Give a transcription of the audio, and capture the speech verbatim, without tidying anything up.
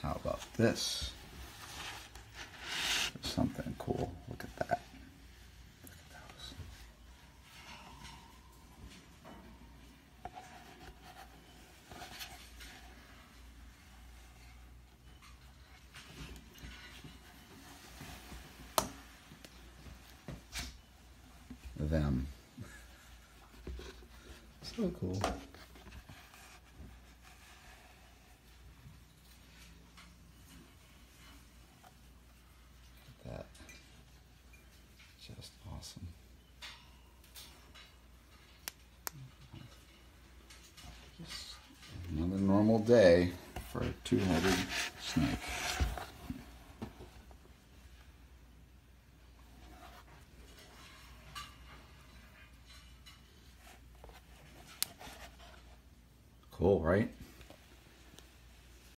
How about this? There's something cool. Look at that. Look at those. Them. So cool. That. Just awesome. Just another normal day for a two-headed snake. Cool, right?